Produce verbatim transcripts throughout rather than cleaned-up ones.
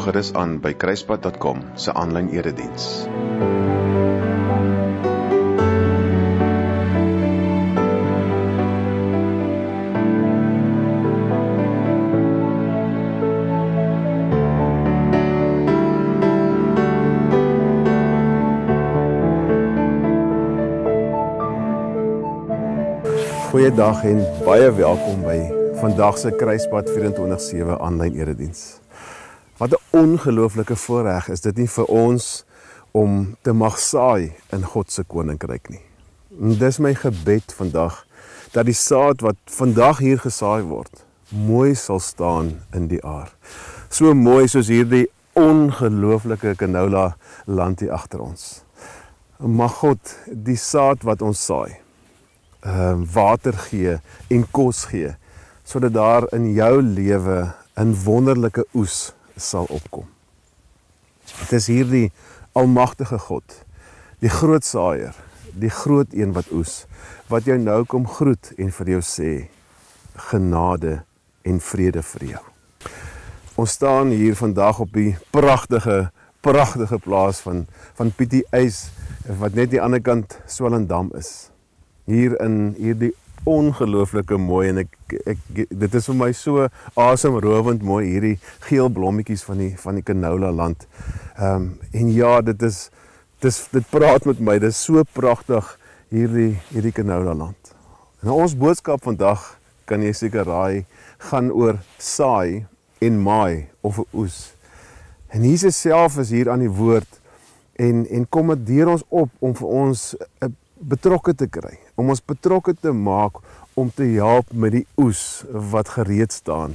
gerus aan by kruispad punt com se aanlyn erediens. Goeiedag en baie welkom by vandag se Kruispad vyf sewe aanlyn erediens. Wat 'n ongelooflike voorreg is dit nie vir ons om te mag saai in God se koninkryk nie. En dis my gebed vandag dat die saad wat vandag hier gesaai word, mooi sal staan in die aar. So mooi soos hierdie ongelooflike canola land hier agter ons. Mag God die saad wat ons saai, Uh, water gee en kos gee, sodat daar in jou lewe 'n wonderlike oes sal opkom. Het is hierdie almagtige God, die groot saaier, die groot een wat oes, wat jou nou kom groet en vir jou sê, genade en vrede vir jou. Ons staan hier vandag op die pragtige, pragtige plaas van, van Pietie Uys, wat net die ander kant Swellendam is. Hier in hierdie ongelooflike mooi en ek, ek dit is vir my so asemrowend mooi hierdie geel blommetjies van die van die canola land. Ehm um, en ja, dit is dis dit praat met my. Dit is so pragtig hierdie hierdie canola land. Nou ons boodskap vandag, kan jy seker raai, gaan oor saai en maai of 'n oes. En Jesus self is hier aan die woord en en kommandeer ons op om vir ons 'n betrokke te kry, om ons betrokke te maak om te help met die oes wat gereed staan.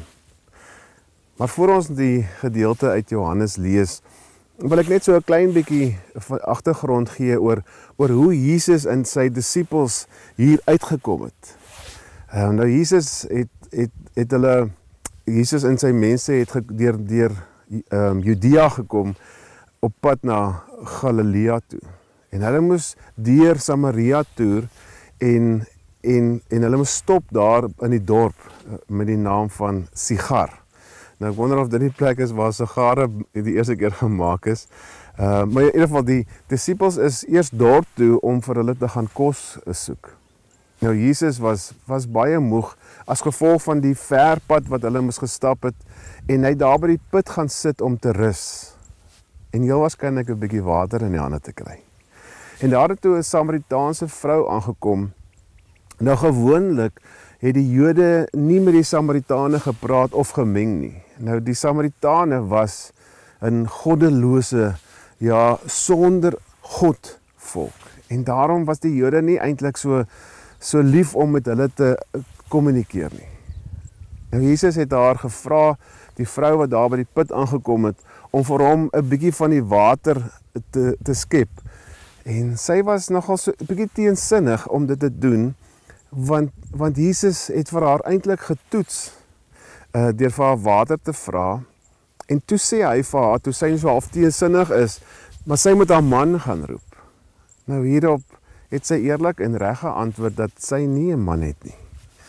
Maar voor ons die gedeelte uit Johannes lees, wil ek net so 'n klein bietjie agtergrond gee oor oor hoe Jesus en sy disippels hier uitgekom het. Uh, nou Jesus het het het hulle Jesus en sy mense het deur deur um, Judea gekom op pad na Galilea toe. En hulle moes deur Samaria toer en, en, en hulle moes stop daar in die dorp met die naam van Sigar. Nou ek wonder of dit die plek is waar sigare die eerste keer gemaak is. Uh, maar in ieder geval die disippels is eers dorp toe om vir hulle te gaan kos soek. Nou Jesus was, was baie moeg as gevolg van die ver pad wat hulle moes gestap het en hy daar by die put gaan sit om te rus. En heel waarskynlik 'n bietjie water in die hande te kry. En daar het toe 'n Samaritaanse vrou aangekom. Nou gewoonlik het die Jode nie met die Samaritane gepraat of gemeng nie. Nou die Samaritane was 'n goddelose, ja, sonder God volk. En daarom was die Jode nie eintlik so so lief om met hulle te kommunikeer nie. Nou Jesus het haar gevra, die vrou wat daar by die put aangekom het, om vir hom 'n bietjie van die water te te skep. En sy was nogal so 'n bietjie teensinnig om dit te doen, want, want Jesus het vir haar eintlik getoets, uh, deur vir haar water te vra, en toe sê hy vir haar, toe sy so half teensinnig is, maar sy moet haar man gaan roep. Nou hierop het sy eerlik en reg geantwoord dat sy nie 'n man het nie.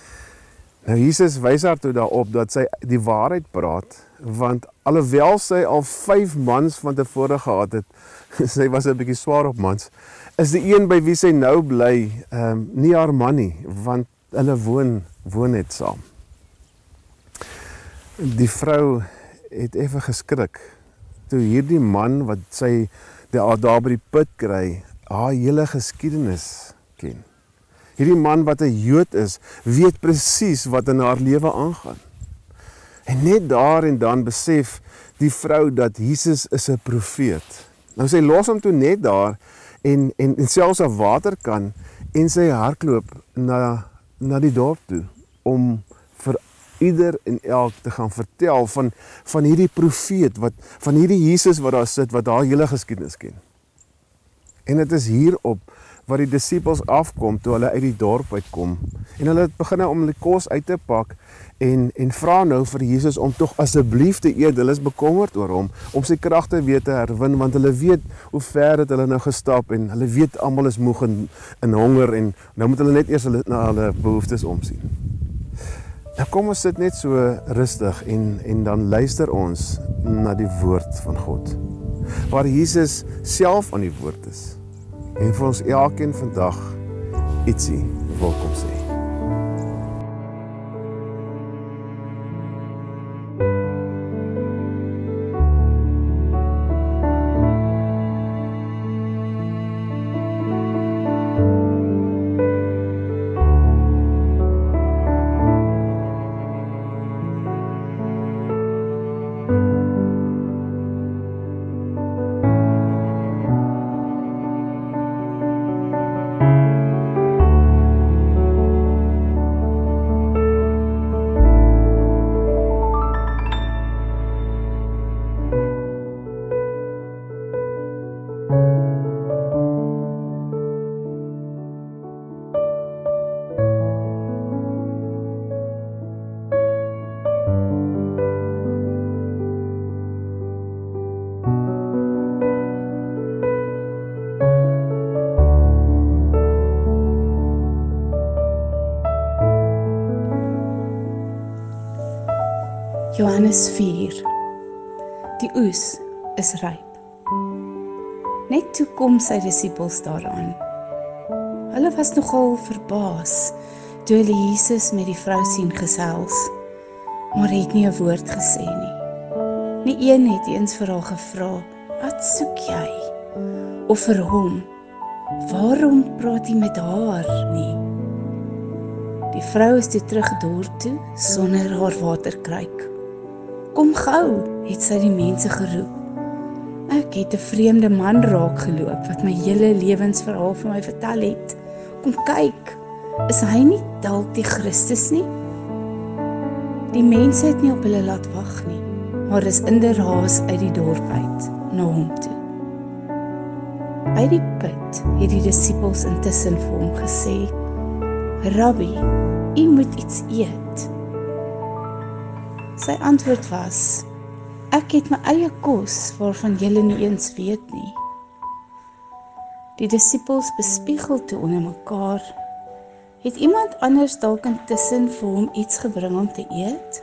Nou Jesus wys haar toe daarop dat sy die waarheid praat, want alhoewel sy al vyf mans van tevore gehad het, sy was 'n bietjie swaar op mans, is die een by wie sy nou bly, um, nie haar man nie, want hulle woon, woon net saam. Die vrou het effe geskrik, toe hierdie man wat sy daar, daar by die put kry, haar hele geskiedenis ken. Hierdie man wat 'n Jood is, weet presies wat in haar lewe aangaan. En net daar en dan besef die vrou dat Jesus is 'n profeet. Nou sy los hom toe net daar en, en, en selfs 'n waterkan en sy hardloop na, na die dorp toe om vir ieder en elk te gaan vertel van, van hierdie profeet, wat, van hierdie Jesus wat daar sit, wat haar hele geskiedenis ken. En dit is hierop wat die disippels afkom toe hulle uit die dorp uitkom. En hulle het begin om die kos uit te pak en, en vra nou vir Jesus om tog asseblief te eet. Hulle is bekommerd oor hom, om sy kragte weer te herwin, want hulle weet hoe ver het hulle nou gestap en hulle weet almal is moeg en, en honger en nou moet hulle net eers hulle, na hulle behoeftes omsien. Nou kom ons sit net so rustig en, en dan luister ons na die woord van God. Waar Jesus self aan die woord is. En vir ons elkeen vandag ietsie wil kom sê. Johannes vier. Die oes is ryp. Net toe kom sy disippels daaraan. Hulle was nogal verbaas toe hulle Jesus met die vrou sien gesels, maar het nie 'n woord gesê nie. Nie een het eens vir haar gevra, "Wat soek jy?" Of vir hom, "Waarom praat jy met haar nie?" Die vrou is toe terug dorp toe sonder haar waterkruik. "Kom gou," het sy die mense geroep. "Ek het 'n vreemde man raak geloop wat my hele lewensverhaal vir my vertel het. Kom kyk, is hy nie dalk die Christus nie?" Die mense het nie op hulle laat wag nie, maar is inderhaas uit die dorp uit na hom toe. By die put het die disippels intussen vir hom gesê, "Rabbi, u moet iets eet." Sy antwoord was, "Ek het my eie kos waarvan julle nie eens weet nie." Die disippels bespiegel toe onder mekaar, "Het iemand anders dalk intussen vir hom iets gebring om te eet?"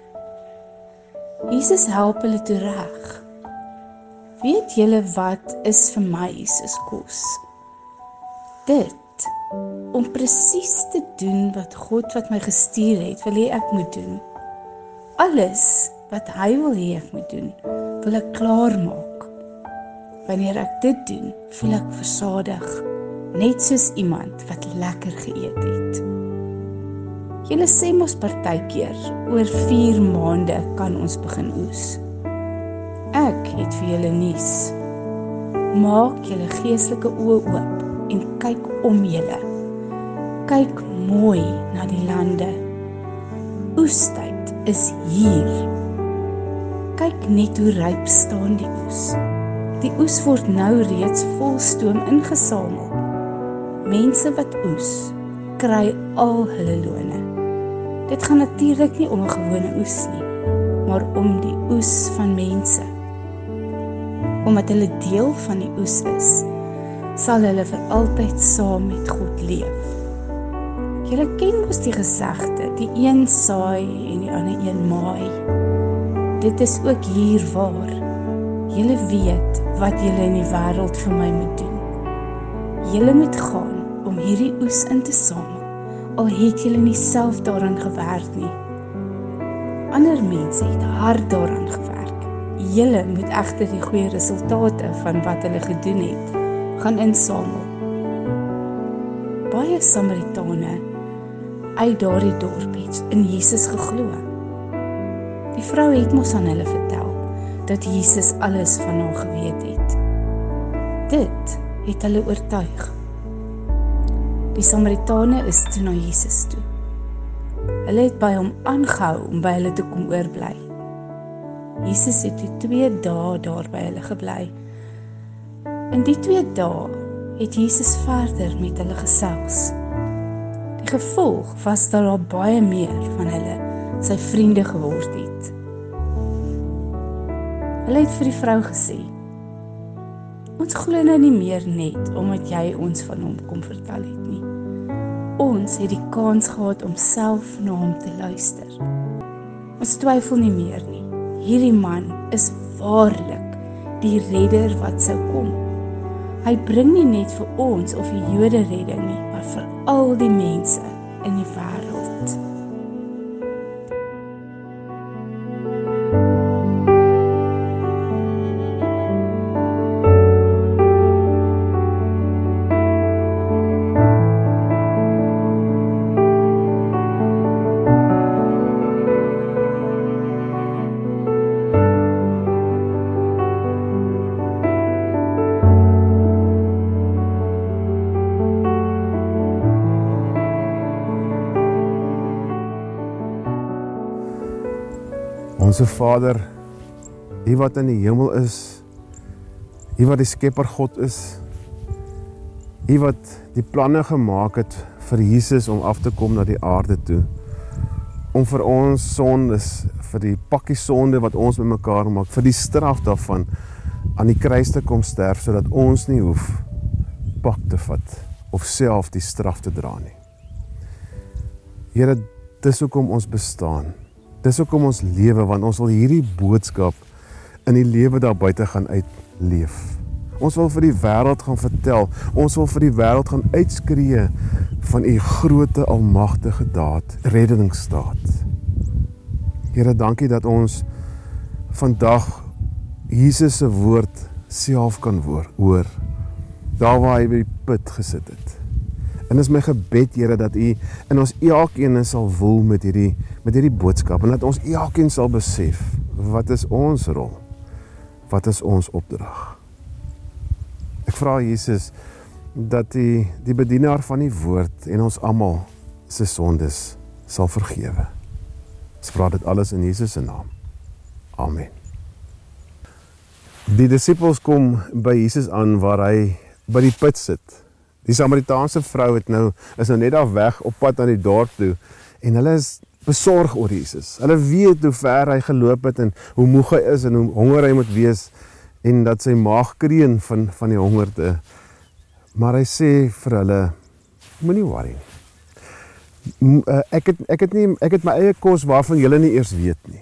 Jesus help hulle toe reg. "Weet julle wat is vir my soos kos? Dit, om presies te doen wat God wat my gestuur het, wil hê ek moet doen. Alles wat hy wil hê ek moet doen, wil ek klaar maak. Wanneer ek dit doen, voel ek versadig, net soos iemand wat lekker geëet het. Julle sê mos partykeer, oor vier maande kan ons begin oes. Ek het vir julle nuus. Maak julle geestelike oë oop en kyk om julle. Kyk mooi na die lande. Oestyd is hier. Kyk net hoe ryp staan die oes. Die oes word nou reeds vol stoom ingesamel. Mense wat oes, kry al hulle lone. Dit gaan natuurlik nie om 'n gewone oes nie, maar om die oes van mense. Omdat hulle deel van die oes is, sal hulle vir altyd saam met God leef. Julle ken mos die gesegde, die een saai en die ander een maai. Dit is ook hier waar. Julle weet wat julle in die wêreld vir my moet doen. Julle moet gaan om hierdie oes in te samel, al het julle nie self daaraan gewerk nie. Ander mense het hard daaraan gewerk. Julle moet egter die goeie resultate van wat hulle gedoen het, gaan insamel. Baie Samaritane uit daardie dorp het in Jesus geglo. Die vrou het mos aan hulle vertel dat Jesus alles van haar geweet het. Dit het hulle oortuig. Die Samaritane is toe na Jesus toe. Hulle het by hom aangehou om by hulle te kom oorbly. Jesus het toe twee dae daar by hulle gebly. In die twee dae het Jesus verder met hulle gesels. Die gevolg was dat daar baie meer van hulle sy vriende geword het. Hulle het vir die vrou gesê, "Ons glo nou nie meer net omdat jy ons van hom kom vertel het nie. ons het die kans gehad om self na hom te luister. Ons twyfel nie meer nie. Hierdie man is waarlik die redder wat sou kom. Hy bring nie net vir ons of die Jode redding nie, maar vir al die mense in die wêreld. Onse Vader, U wat in die hemel is, U wat die skepper God is, U wat die planne gemaak het vir Jesus om af te kom na die aarde toe, om vir ons sondes, vir die pakkie sonde wat ons met mekaar maak, vir die straf daarvan aan die kruis te kom sterf, sodat ons nie hoef pak te vat of self die straf te dra nie. Here, dis hoekom ons bestaan. Dis hoekom ons lewe, want ons wil hierdie boodskap in die lewe daar buite gaan uitleef. Ons wil vir die wêreld gaan vertel, ons wil vir die wêreld gaan uitskree van U groote almagtige daad, reddingsdaad. Here, dankie dat ons vandag Jesus se woord self kan hoor, daar waar hy by die put gesit het. En is my gebed, Here, dat U in ons elkeen sal woel met hierdie, met hierdie boodskap, en dat ons elkeen sal besef, wat is ons rol? Wat is ons opdrag? Ek vra Jesus, dat die, die bedienaar van die woord en ons almal se sondes sal vergewe. Ons vra dit alles in Jesus se naam. Amen. Die disippels kom by Jesus aan waar hy by die put sit. Die Samaritaanse vrou het nou, is nou net daar weg op pad na die dorp toe, en hulle is besorg oor Jesus. Hulle weet hoe ver hy geloop het, en hoe moeg hy is, en hoe honger hy moet wees, en dat sy maag kreun van, van die hongerte. Maar hy sê vir hulle, moenie worry nie. Ek het, ek, het nie, ek het my eie kos waarvan julle nie eers weet nie.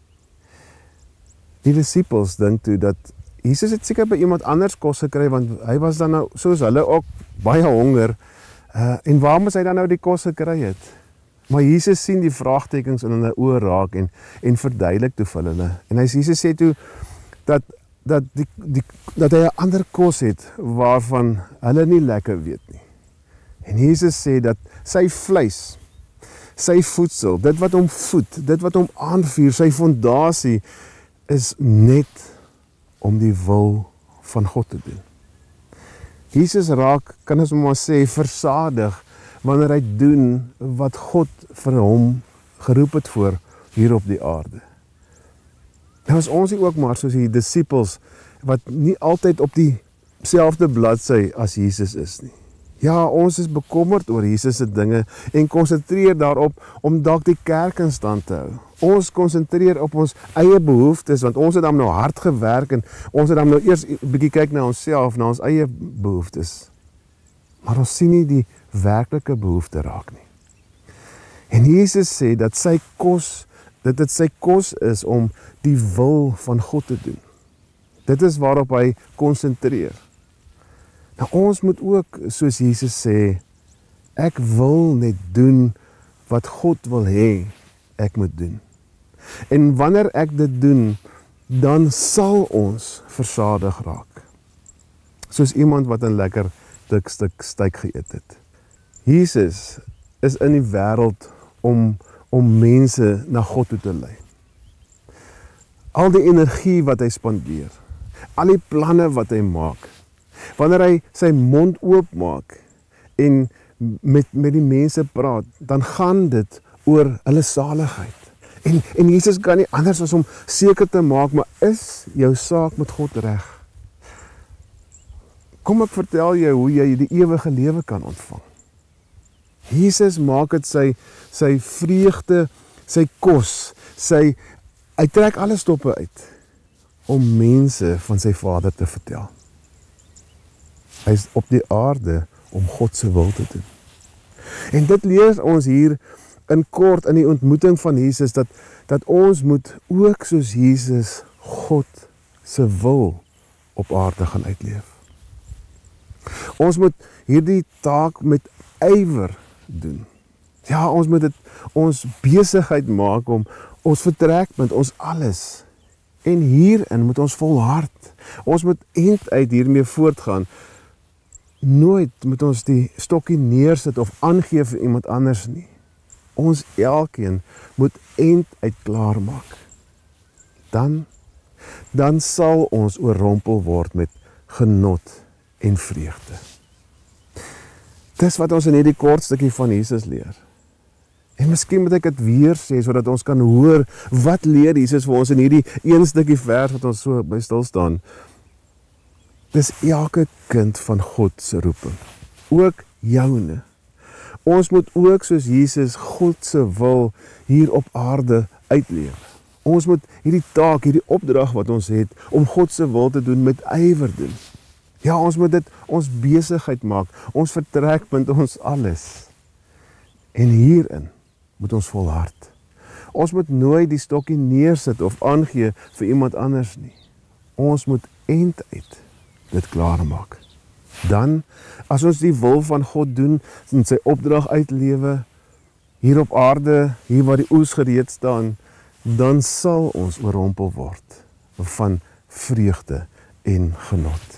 Die disippels dink toe dat Jesus het seker by iemand anders kos gekry, want hy was dan nou, soos hulle ook, baie honger, uh, en waar moes hy dan nou die kos gekry het? Maar Jesus sien die vraagtekens in hulle oë raak, en, en verduidelik toe vir hulle. En hy, Jesus sê toe, dat, dat, die, die, dat hy 'n ander kos het, waarvan hulle nie lekker weet nie. En Jesus sê dat sy vleis, sy voedsel, dit wat hom voed, dit wat hom aanvuur, sy fondasie, is net om die wil van God te doen. Jesus raak, kan ons maar sê, versadig, wanneer hy doen wat God vir hom geroep het voor hier op die aarde. Nou is ons ook maar soos die disippels, wat nie altyd op die selfde bladsy as Jesus is nie. Ja, ons is bekommerd oor Jesus se dinge, en konsentreer daarop om dalk die kerk in stand te hou. Ons konsentreer op ons eie behoeftes, want ons het dan nou hard gewerk, en ons het dan nou eers 'n bietjie kyk na onsself, na ons eie behoeftes. Maar ons sien nie die werklike behoefte raak nie. En Jesus sê dat sy kos, dat dit sy kos is om die wil van God te doen. Dit is waarop hy konsentreer. Nou ons moet ook, soos Jesus sê, ek wil net doen wat God wil hê ek moet doen. En wanneer ek dit doen, dan sal ons versadig raak. Soos iemand wat 'n lekker dik stuk steak geëet het. Jesus is in die wêreld om, om mense na God toe te lei. Al die energie wat hy spandeer, al die planne wat hy maak, wanneer hy sy mond oopmaak en met, met die mense praat, dan gaan dit oor hulle saligheid. En, en Jesus kan nie anders as om seker te maak, maar is jou saak met God reg? Kom ek vertel jou hoe jy die ewige lewe kan ontvang. Jesus maak dit sy, sy vreugde, sy kos, sy, hy trek alle stoppe uit, om mense van sy Vader te vertel. Hy is op die aarde om God se wil te doen. En dit leer ons hier in kort in die ontmoeting van Jesus, dat, dat ons moet ook soos Jesus God se wil op aarde gaan uitleef. Ons moet hierdie taak met ywer doen. Ja, ons moet dit ons besigheid maak om ons vertrekpunt, ons alles. En hierin moet ons volhard. Ons moet eind uit hiermee voortgaan. Nooit moet ons die stokkie neersit of aangee vir iemand anders nie. Ons elkeen moet eind uit klaar maak. Dan, dan sal ons oorrompel word met genot en vreugde. Dis wat ons in hierdie kort stukkie van Jesus leer. En miskien moet ek dit weer sê, sodat ons kan hoor, wat leer Jesus vir ons in hierdie een stukkie vers wat ons so by stil staan. Dis elke kind van God se roeping, ook joune. Ons moet ook soos Jesus God se wil hier op aarde uitleef. Ons moet hierdie taak, hierdie opdrag wat ons het, om God se wil te doen, met ywer doen. Ja, ons moet dit ons besigheid maak, ons vertrekpunt, ons alles. En hierin moet ons volhard. Ons moet nooit die stokkie neersit of aangee vir iemand anders nie. Ons moet eind uit dit klaar maak. Dan, as ons die wil van God doen, en sy opdrag uitlewe, hier op aarde, hier waar die oes gereed staan, dan sal ons oorrompel word van vreugde en genot.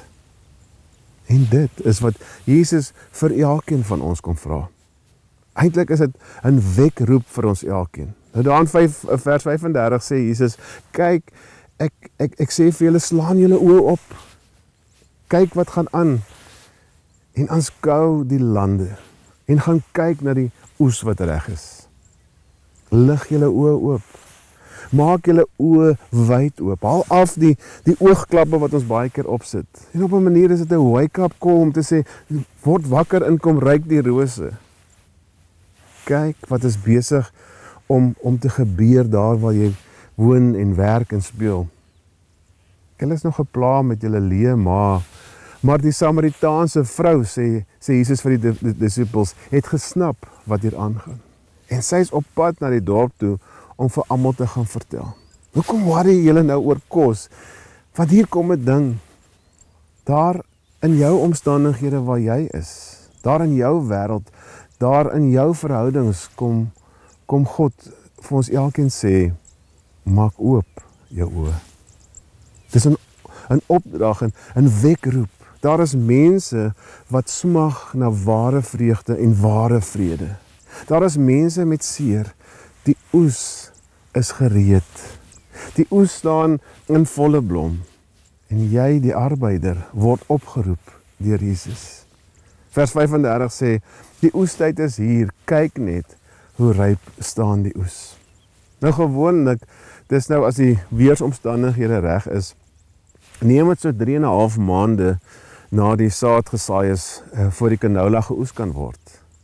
En dit is wat Jesus vir elkeen van ons kom vra. Eintlik is dit 'n wekroep vir ons elkeen. Nou daar in vers vyf-en-dertig sê Jesus, kyk, ek, ek, ek sê vir julle, slaan julle oë op. Kyk wat gaan aan. En aanskou die lande. En gaan kyk na die oes wat reg is. Lig julle oë oop. Maak julle oë wyd oop. Haal af die, die oogklappe wat ons baie keer opsit. En op 'n manier is dit 'n wake-up call om te sê, word wakker en kom ruik die rose. Kyk wat is besig om, om te gebeur daar waar jy woon en werk en speel. Julle is nog gepla met julle leë ma, maar die Samaritaanse vrou, sê, sê Jesus vir die, die disippels, het gesnap wat hier aangaan. En sy is op pad na die dorp toe om vir almal te gaan vertel. Hoekom worry julle nou oor kos? Want hier kom 'n ding. Daar in jou omstandighede waar jy is, daar in jou wêreld, daar in jou verhoudings kom, kom God vir ons elkeen sê, maak oop jou oë. Dis 'n 'n opdrag, 'n 'n wekroep. Daar is mense wat smag na ware vreugde en ware vrede. Daar is mense met seer. Die oes is gereed. Die oes staan in volle blom. En jy, die arbeider, word opgeroep deur Jesus. Vers vyf-en-dertig sê, die oestyd is hier, kyk net hoe ryp staan die oes. Nou gewoonlik, dis nou as die weersomstandighede reg is, neem dit so drie en 'n half maande na die saad gesaai is, uh, voor die canola geoes kan word.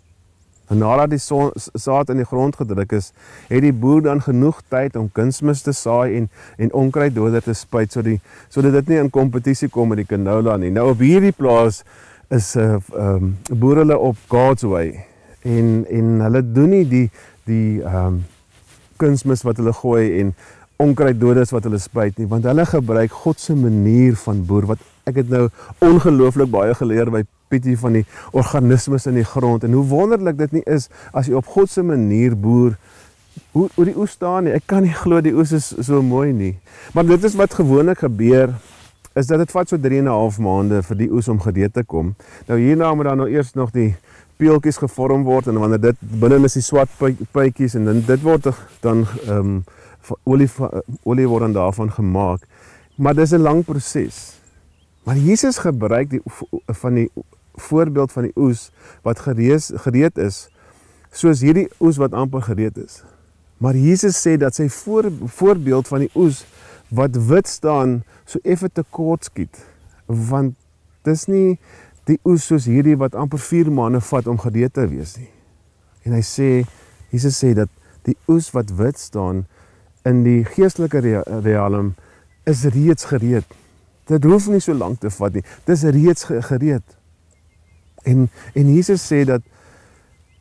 En nadat die so, saad in die grond gedruk is, het die boer dan genoeg tyd om kunsmis te saai en, en onkruiddoder te spuit, so die, sodat dit nie in kompetisie kom met die canola nie. Nou op hierdie plaas is uh, um, boer hulle op God's way, en, en hulle doen nie die, die um, kunsmis wat hulle gooi en onkruiddoders wat hulle spuit nie, want hulle gebruik God se manier van boer, wat ek het nou ongelooflik baie geleer by Pietie van die organismes in die grond, en hoe wonderlik dit nie is, as jy op God se manier boer, hoe, hoe die oes staan nie. Ek kan nie glo die oes is so mooi nie. Maar dit is wat gewoonlik gebeur, is dat dit vat so drie en 'n half maande vir die oes om gereed te kom. Nou hierna moet dan nou eers nog die peeltjies gevorm word, en wanneer dit binne is die swart puitjies, en dan, dit word dan um, olie, olie word dan daarvan gemaak. Maar dis 'n lang proses. Maar Jesus gebruik die van die voorbeeld van die oes wat gerees, gereed is, soos hierdie oes wat amper gereed is. Maar Jesus sê dat sy voor, voorbeeld van die oes wat wit staan, so effe te kort skiet, want dis nie die oes soos hierdie wat amper vier maande vat om gereed te wees nie. En hy sê, Jesus sê dat die oes wat wit staan in die geestelike realm is reeds gereed. Dit hoef nie so lank te vat nie, dit is reeds gereed. En, en Jesus sê dat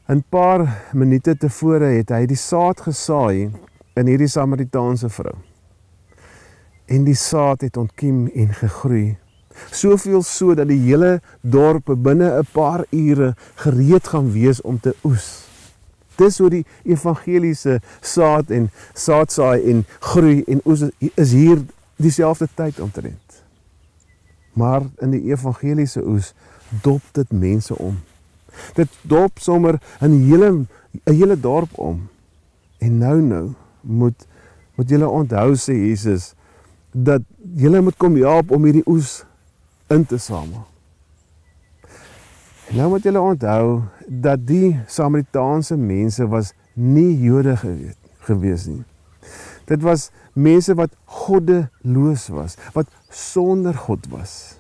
'n paar minute tevore het hy die saad gesaai in hierdie Samaritaanse vrou. En die saad het ontkiem en gegroei. Soveel so dat die hele dorp binne 'n paar ure gereed gaan wees om te oes. Dis hoe die evangeliese saad en saadsaai en groei en oes is hier dieselfde tyd omtrent. Maar in die evangeliese oes dop dit mense om. Dit dop sommer 'n hele 'n hele dorp om. En nou nou moet moet julle onthou, sê Jesus, dat julle moet kom help om hierdie oes in te samel. En nou moet julle onthou dat die Samaritaanse mense was nie Jode gewees, gewees nie. Dit was mense wat goddeloos was, wat sonder God was.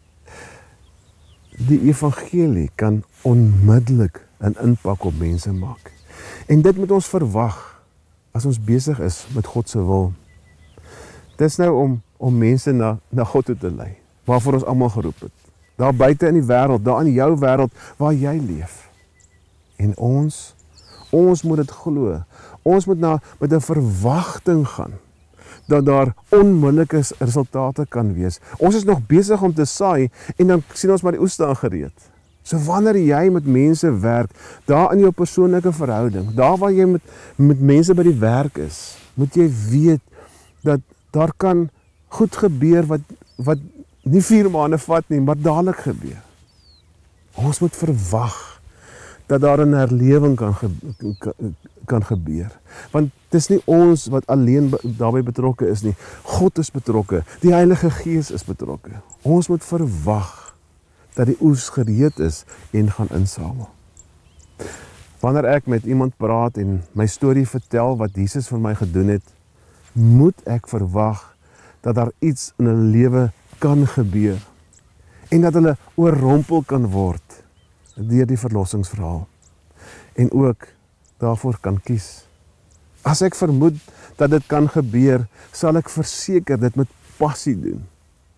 Die evangelie kan onmiddellik 'n impak op mense maak. En dit moet ons verwag as ons besig is met God se wil. Dit is nou om, om mense na, na God toe te lei, waarvoor ons almal geroep het. Daar buite in die wêreld, daar in jou wêreld waar jy leef. En ons, ons moet dit glo. Ons moet na, met 'n verwagting gaan, dat daar onmiddellike resultate kan wees. Ons is nog besig om te saai, en dan sien ons maar die oes staan gereed. So wanneer jy met mense werk, daar in jou persoonlike verhouding, daar waar jy met, met mense by die werk is, moet jy weet, dat daar kan goed gebeur, wat, wat nie vier maande vat nie, maar dadelik gebeur. Ons moet verwag, dat daar 'n herlewing kan, ge, kan, kan gebeur. Want het is nie ons wat alleen daarbij betrokke is nie. God is betrokke. Die Heilige Gees is betrokke. Ons moet verwag dat die oes gereed is en gaan insamel. Wanneer ek met iemand praat en my storie vertel wat Jesus vir my gedoen het, moet ek verwag dat daar iets in hulle lewe kan gebeur en dat hulle oorrompel kan word deur die verlossingsverhaal en ook daarvoor kan kies. As ek vermoed dat dit kan gebeur, sal ek verseker dit met passie doen.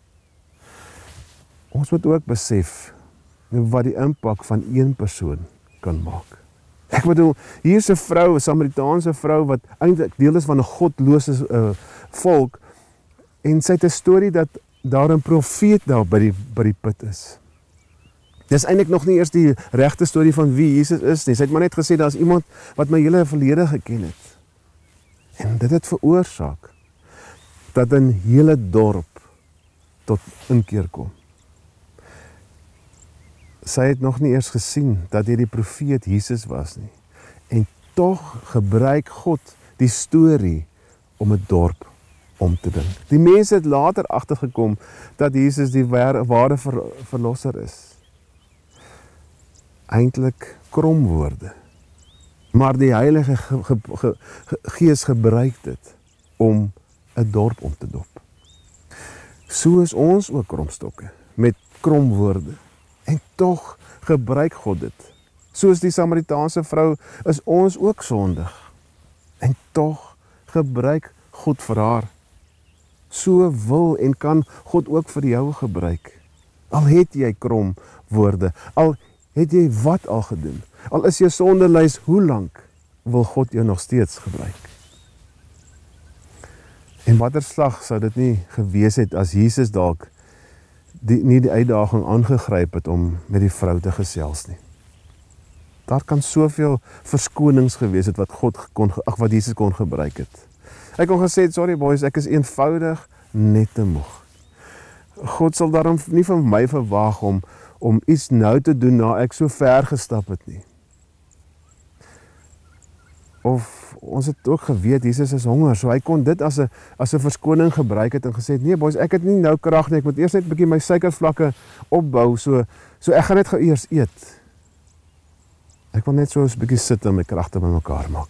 Ons moet ook besef wat die impak van een persoon kan maak. Ek bedoel, hier is 'n vrou, 'n Samaritaanse vrou wat eintlik deel is van 'n godlose uh, volk, en sy het 'n storie dat daar 'n profeet daar by die by die put is. Dis eintlik nog nie eers die regte storie van wie Jesus is nie. Sy het maar net gesê daar's iemand wat my hele verlede geken het. En dit het veroorsaak dat 'n hele dorp tot inkeer kom. Sy het nog nie eers gesien dat hy die profeet Jesus was nie. En tog gebruik God die storie om 'n dorp om te ding. Die mense het later agtergekom dat Jesus die ware ver, verlosser is. Eintlik kromwoorde. Maar die Heilige ge, ge, ge, Gees gebruik dit om 'n dorp om te dop. So is ons ook kromstokke met kromwoorde. En tog gebruik God dit. Soos die Samaritaanse vrou is ons ook sondig. En tog gebruik God vir haar. So wil en kan God ook vir jou gebruik. Al het jy krom woorde, al het jy wat al gedoen, al is jou sondelys hoe lank, wil God jou nog steeds gebruik. En watter slag sou dit nie gewees het as Jesus dalk die, nie die uitdaging aangegryp het om met die vrou te gesels nie. Daar kan soveel verskonings gewees het wat God kon, ag wat Jesus kon gebruik het. Hy kon gesê het, sorry boys, ek is eenvoudig net te moeg. God sal daarom nie van my verwag om, om iets nou te doen na ek so ver gestap het nie. Of ons het ook geweet, Jesus is honger, so hy kon dit as 'n as 'n verskoning gebruik het en gesê het, nee boys, ek het nie nou krag nie, ek moet eers net 'n bietjie my suikervlakke opbou, so, so ek gaan net gou eers eet. Ek wil net so 'n bietjie sit en my kragte bymekaar maak.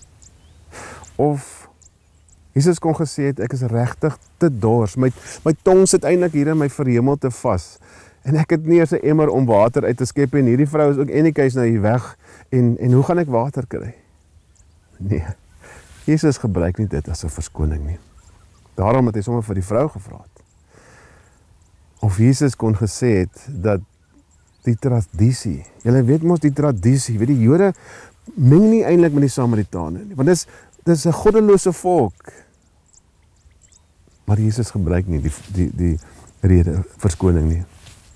Of Jesus kon gesê het, ek is regtig te dors, my, my tong sit eintlik hier in my verhemelte vas, en ek het nie eens 'n emmer om water uit te skep, en hierdie vrou is ook enikeis nou hier weg, en, en hoe gaan ek water kry? Nee, Jesus gebruik nie dit as 'n verskoning nie. Daarom het hy sommer vir die vrou gevra het. Of Jesus kon gesê het, dat die tradisie. Julle weet mos die tradisie, weet die Jode meng nie eintlik met die Samaritane nie, want dis dis 'n goddelose volk. Maar Jesus gebruik nie die die die rede verskoning nie.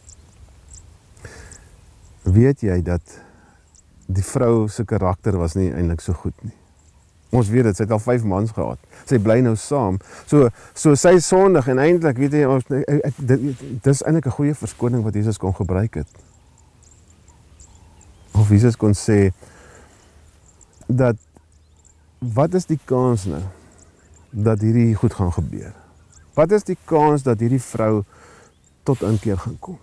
Weet jy dat die vrou se karakter was nie eintlik so goed nie. Ons weet dit, sy het al vyf mans gehad. Sy bly nou saam. So so sy is sondig en eintlik weet jy ons dit is eintlik 'n goeie verskoning wat Jesus kon gebruik het. Of Jesus kon sê dat wat is die kans nou dat hierdie goed gaan gebeur? Wat is die kans dat hierdie vrou tot inkeer gaan kom?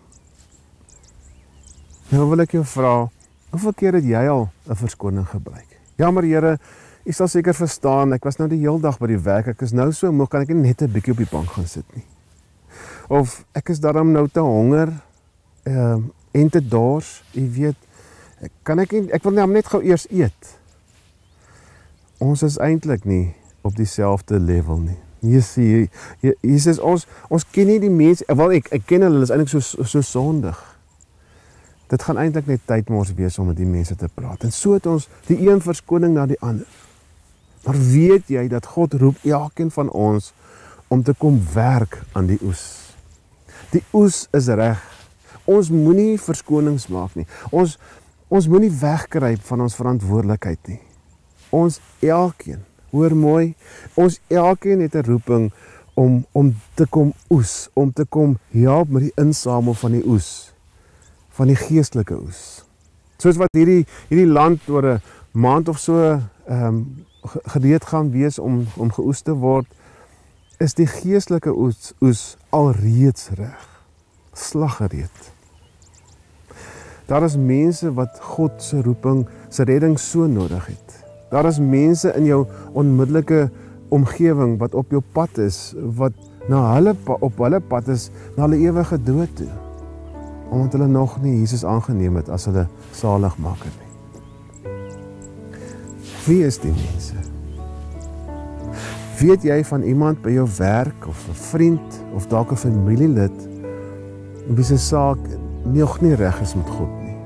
Nou wil ek jou vra, hoeveel keer het jy al 'n verskoning gebruik? Ja, maar Here, U sal seker verstaan, ek was nou die heel dag by die werk, ek is nou so moeg, kan ek nie net 'n bietjie op die bank gaan sit nie. Of ek is daarom nou te honger uh, en te dors, jy weet, ek kan ek nie, ek wil net gou eers eet. Ons is eintlik nie op dieselfde level nie. Jy sien, Jesus, ons ons ken nie die mense, wel ek ek ken hulle, is eintlik so so sondig. Dit gaan eintlik net tyd mors wees om met die mense te praat. En so het ons die een verskoning na die ander. Maar weet jy dat God roep elkeen van ons om te kom werk aan die oes. Die oes is reg. Ons moenie verskonings maak nie. Ons ons moenie wegkruip van ons verantwoordelikheid nie. Ons elkeen, hoor mooi, ons elkeen het 'n roeping om om te kom oes, om te kom help met die insamel van die oes, van die geestelike oes. Soos wat hierdie hierdie land oor 'n maand of so ehm um, gereed gaan wees om om geoes te word, is die geestelike oes oes alreeds reg, slaggereed. Daar is mense wat God se roeping, se redding so nodig het. Daar is mense in jou onmiddellike omgewing wat op jou pad is, wat na hulle op hulle pad is na hulle ewige dood toe, omdat hulle nog nie Jesus aangeneem het as hulle saligmaker nie. Wie is die mense? Weet jy van iemand by jou werk of 'n vriend of dalk 'n familielid wie se saak nog nie reg is met God nie?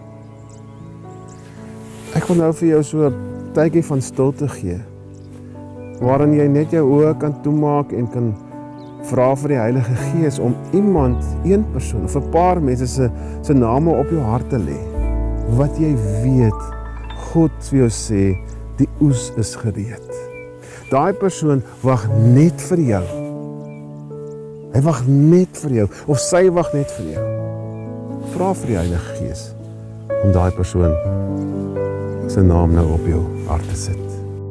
Ek wil nou vir jou so 'n tydjie van stilte gee, waarin jy net jou oë kan toemaak en kan vra vir die Heilige Gees om iemand, een persoon of 'n paar mense se se name op jou hart te lê, wat jy weet God vir jou sê, die oes is gereed. Daai persoon wag net vir jou. Hy wag net vir jou, of sy wag net vir jou. Vra vir die Heilige Gees om daai persoon sy naam nou op jou hart te sit.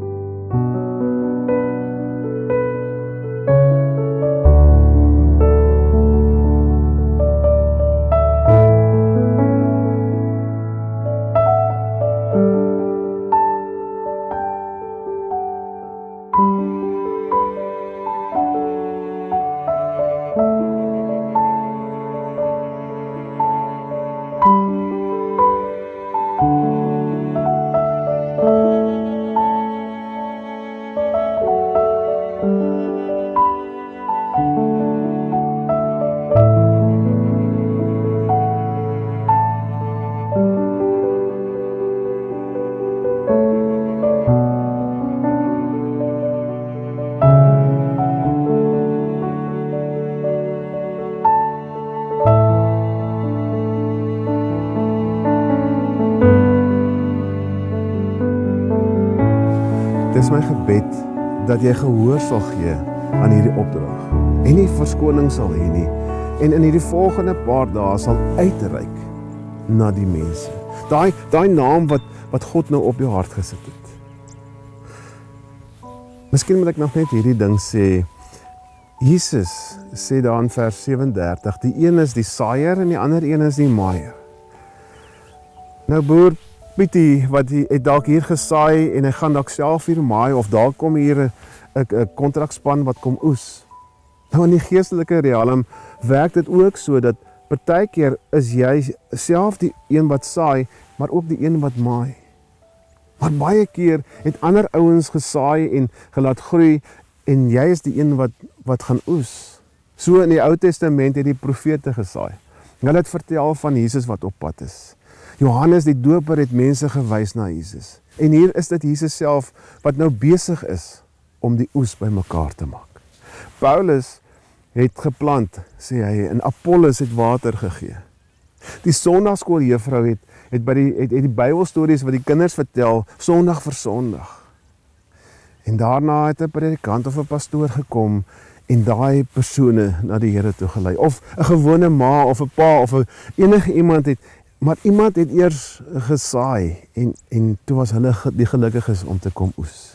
Dis my gebed dat jy gehoor sal gee aan hierdie opdrag en nie verskoning sal hê nie en in hierdie volgende paar dae sal uitreik na die mense. Daai daai naam wat wat God nou op jou hart gesit het. Miskien moet ek nog net hierdie ding sê. Jesus sê daar in vers sewendertig, die een is die saaier en die ander een is die maaier. Nou boer Pietie, wat hy het dalk hier gesaai en hy gaan dalk self hier maai, of dalk kom hier 'n 'n kontrakspan wat kom oes. Nou in die geestelike riem werk dit ook so dat partykeer is jy self die een wat saai, maar ook die een wat maai. Maar baie keer het ander ouens gesaai en gelaat groei en jy is die een wat wat gaan oes. So in die Ou Testament het die profete gesaai. Hulle het vertel van Jesus wat op pad is. Johannes die doper het mense gewys na Jesus. En hier is dit Jesus self wat nou besig is om die oes bymekaar te maak. Paulus het geplant, sê hy, en Apollos het water gegee. Die sondagskooljuffrou het het by die het, het die Bybelstories wat die kinders vertel, Sondag vir Sondag. En daarna het 'n predikant of 'n pastoor gekom en daai persone na die Here toe gelei. Of 'n gewone ma of 'n pa of 'n enige iemand het, maar iemand het eers gesaai en en toe was hulle die gelukkiges om te kom oes.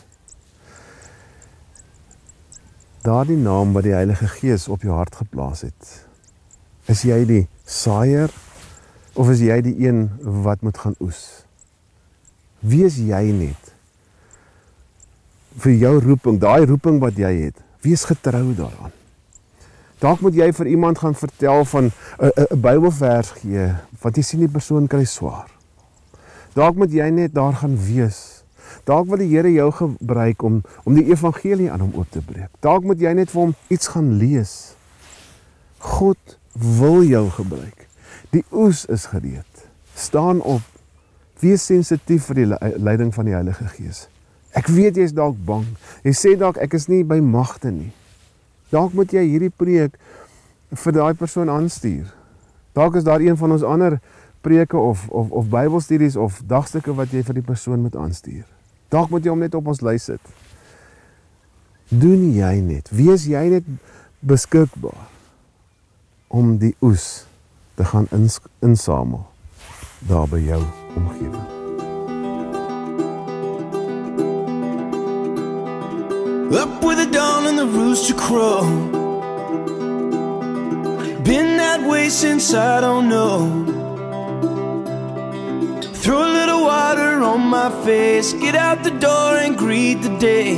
Daardie naam wat die Heilige Gees op jou hart geplaas het. Is jy die saaier of is jy die een wat moet gaan oes? Wie is jy net? Vir jou roeping, daai roeping wat jy het, wees getrou daaraan. Dalk moet jy vir iemand gaan vertel van 'n 'n Bybelvers gee, want jy sien die persoon kry swaar. Dalk moet jy net daar gaan wees. Dalk wil die Here jou gebruik om om die evangelie aan hom oop te breek. Dalk moet jy net vir hom iets gaan lees. God wil jou gebruik. Die oes is gereed. Staan op. Wees sensitief vir die leiding van die Heilige Gees. Ek weet jy is dalk bang. Jy sê dalk ek is nie by magte nie. Dalk moet jy hierdie preek vir daai persoon aanstuur. Dalk is daar een van ons ander preke of of of Bybelstudies of dagstukke wat jy vir die persoon moet aanstuur. Dalk moet jy hom net op ons lys sit. Doen jy net, wees jy net beskikbaar om die oes te gaan ins, insamel daar by jou omgewing. Up with the dawn and the rooster crow. Been that way since I don't know. Throw a little water on my face, get out the door and greet the day.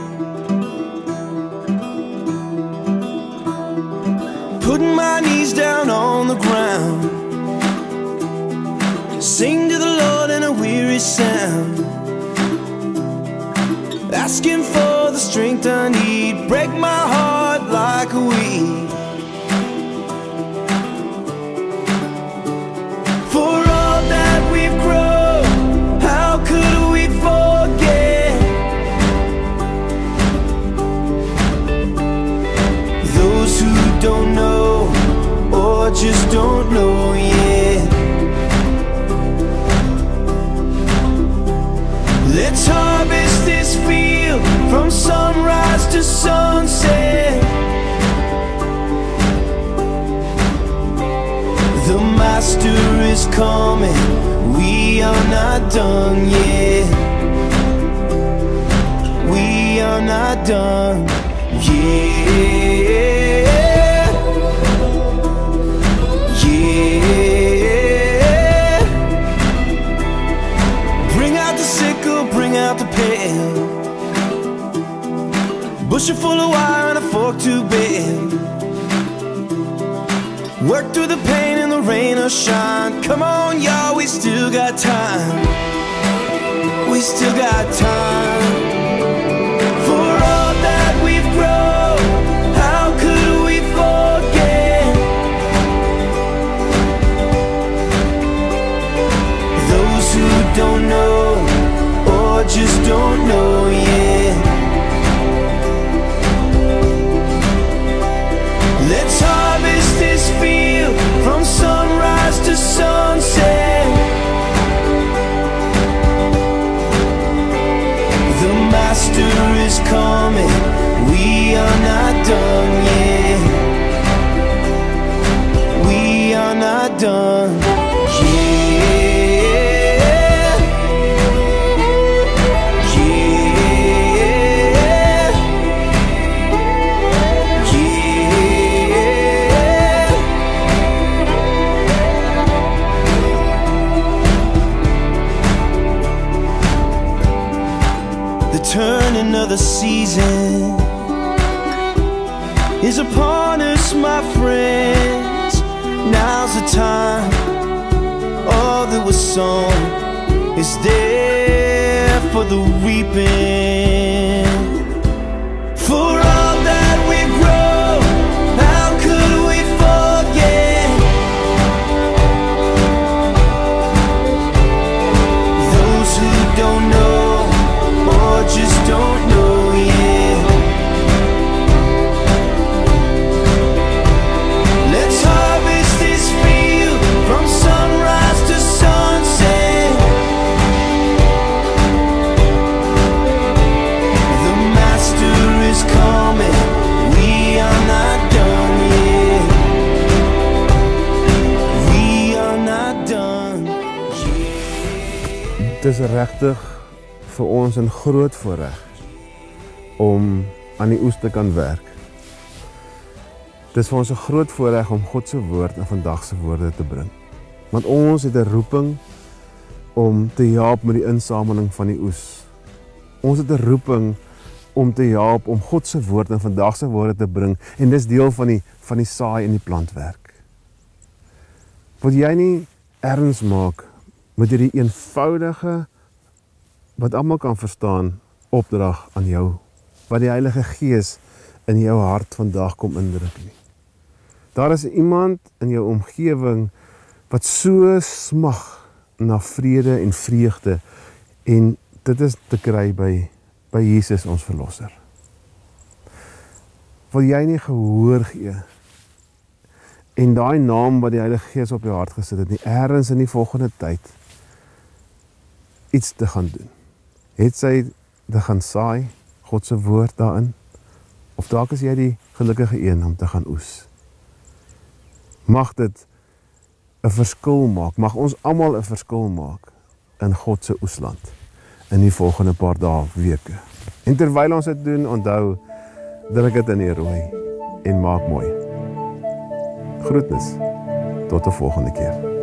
Putting my knees down on the ground, sing to the Lord in a weary sound, asking for the strength I need, break my heart like a weed. For all that we've grown, how could we forget those who don't know or just don't know yet? Let's harvest this field from sunrise to sunset. The Master is coming, we are not done yet. We are not done yet. Yeah. Bring out the sickle, bring out the pail, bushel full of wire and a fork to bend. Work through the pain and the rain or shine. Come on, y'all, we still got time. We still got time. For all that we've grown, how could we forget those who don't know or just don't know yet? Let's harvest this field from sunrise to sunset. The Master is coming, we are not done yet. We are not done yet. Turning of the season is upon us, my friends. Now's the time. All that was sown is there for the reaping. For all that we grow, how could we forget is regtig vir ons 'n groot voorreg om aan die oes te kan werk. Dit is vir ons 'n groot voorreg om God se woord en vandag se woorde te bring. Want ons het 'n roeping om te help met die insameling van die oes. Ons het 'n roeping om te help om God se woord en vandag se woorde te bring, en dis deel van die van die saai en die plantwerk. Wil jy nie erns maak met hierdie eenvoudige, wat almal kan verstaan, opdrag aan jou, wat die Heilige Gees in jou hart vandag kom indruk nie. Daar is iemand in jou omgewing wat so smag na vrede en vreugde, en dit is te kry by, by Jesus ons verlosser. Wil jy nie gehoor gee en daai naam wat die Heilige Gees op jou hart gesit het nie, ergens in die volgende tyd iets te gaan doen? Het sy te gaan saai, God se woord daarin? Of dalk is jy die gelukkige een om te gaan oes? Mag dit 'n verskil maak, mag ons almal 'n verskil maak in God se oesland in die volgende paar dae, weke. En terwyl ons dit doen, onthou, druk dit in die rooi en maak mooi. Groetnis, tot 'n volgende keer.